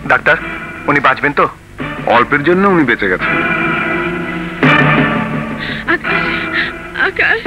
Doctor, উনি বাঁচবেন তো? অল্পের জন্য উনি বেঁচে গেছেন। আকাশ, আকাশ,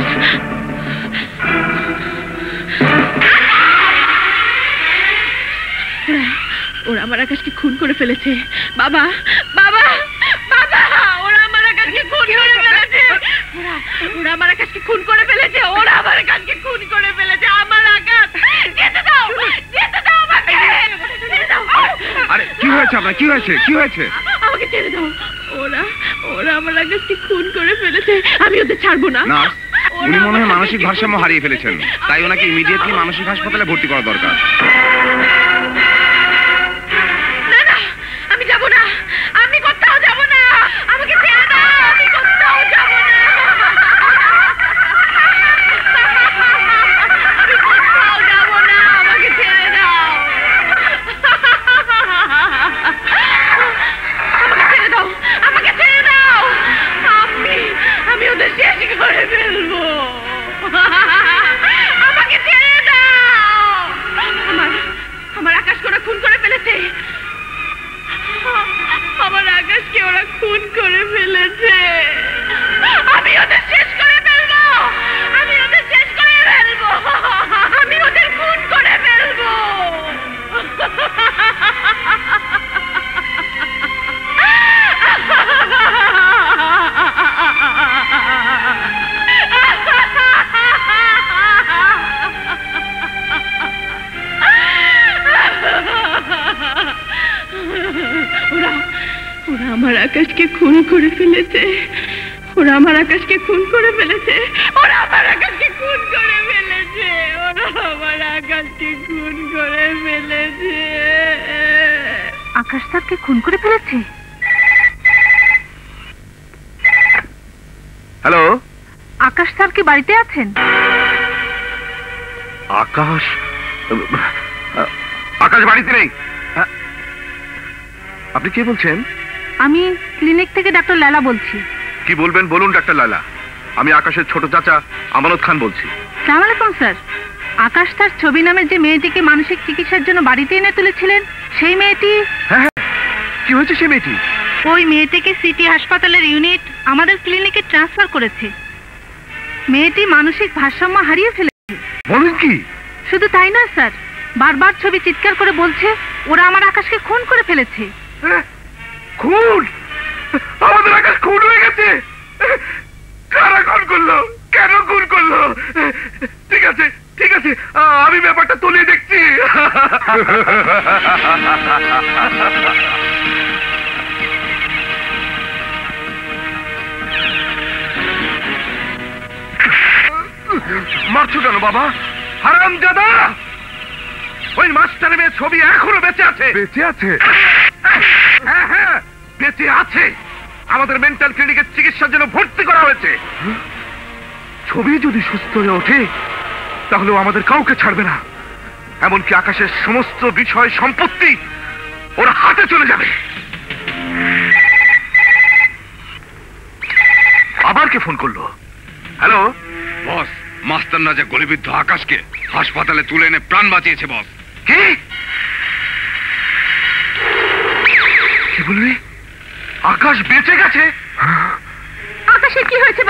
ওরা আমার আকাশকে খুন করে ফেলেছে। বাবা, বাবা, বাবা, ওরা আমার আকাশকে খুন করে ফেলেছে। ওরা আমার আকাশকে খুন করে ফেলেছে। ওরা আমার আকাশকে খুন করে ফেলেছে। আমার আকাশ, যেতে দাও, যেতে দাও আমাকে, ছেড়ে দাও। আরে কি হয়েছে আপনার? কি হয়েছে? কি হয়েছে? আমাকে ছেড়ে দাও। ওরা ওরা আমার আকাশকে খুন করে ফেলেছে। আমি ওদের ছাড়বো না। না, উনি মনে হয় মানসিক ভারসাম্য হারিয়ে ফেলেছেন, তাই ওনাকে ইমিডিয়েটলি মানসিক হাসপাতালে ভর্তি করা দরকার। না না, আমি যাব না, আমি কোথাও যাব না। আমাকে ছেড়ে দাও, আমি কোথাও যাব না। আমি কোথাও যাব না, আমাকে ছেড়ে দাও। আমাকে ছেড়ে দাও, আমাকে ছেড়ে দাও। আমি ওদের শেষ করে ফেলবো। আমাকে ছেড়ে দাও। আমার আকাশকে ওরা খুন করে ফেলেছে। আমার আকাশকে ওরা খুন করে ফেলেছে। আমি ওদের শেষ করে ফেলবো। আমি ওদের শেষ করে ফেলবো। আমি ওদের খুন করে ফেলবো। ওরা আমার আকাশকে খুন করে ফেলেছে। ওরা আমার আকাশকে খুন করে ফেলেছে। ওরা আমার আকাশকে খুন করে ফেলেছে। ওরা আমার আকাশকে খুন করে ফেলেছে। আকাশ স্যারকে খুন করে ফেলেছে? হ্যালো, আকাশ স্যার কি বাড়িতে আছেন? আকাশ? আকাশ বাড়িতে নেই। আপনি কে বলছেন? আমি ক্লিনিক থেকে ডাক্তার লালা বলছি। কি বলবেন বলুন ডাক্তার লালা। আমি আকাশের ছোট চাচা আমানত খান বলছি। আসসালামু আলাইকুম স্যার। আকাশ তার ছবি নামের যে মেয়েটিকে মানসিক চিকিৎসার জন্য বাড়িতে এনে তুলেছিলেন, সেই মেয়েটি। হ্যাঁ, কি হয়েছে সেই মেয়েটি? ওই মেয়েটিকে সিটি হাসপাতালের ইউনিট আমাদের ক্লিনিকে ট্রান্সফার করেছে। মেয়েটি মানসিক ভারসাম্য হারিয়ে ফেলেছে। বলেন কি? শুধু তাই নয় স্যার, বারবার ছবি চিৎকার করে বলছে ওরা আমার আকাশকে খুন করে ফেলেছে। খুন? আমাদের আকাশ খুন হয়ে গেছে? কারা খুন করলো? কেন খুন করলো? ঠিক আছে, ঠিক আছে, আমি ব্যাপারটা তুলে দেখছি। মারছো কেন বাবা? হারামজাদা! ওই মাস্টার মেয়ের ছবি এখনো বেঁচে আছে। বেঁচে আছে? হ্যাঁ হ্যাঁ, বেঁচে আছে। আমাদের মেন্টাল ক্লিনিকের চিকিৎসার জন্য ভর্তি করা হয়েছে। ছবি যদি সুস্থ হয়ে ওঠে তাহলে আমাদের কাউকে ছাড়বে না। এমনকি আকাশের সমস্ত বিষয় সম্পত্তি ওরা হাতে চলে যাবে। আবার কে ফোন করলো? হ্যালো বস, মাস্টার রাজা গলিবিদ্ধ আকাশকে হাসপাতালে তুলে এনে প্রাণ বাঁচিয়েছে বস। কি? কি বললি? আকাশ বেঁচে গেছে? আকাশের কি হয়েছে?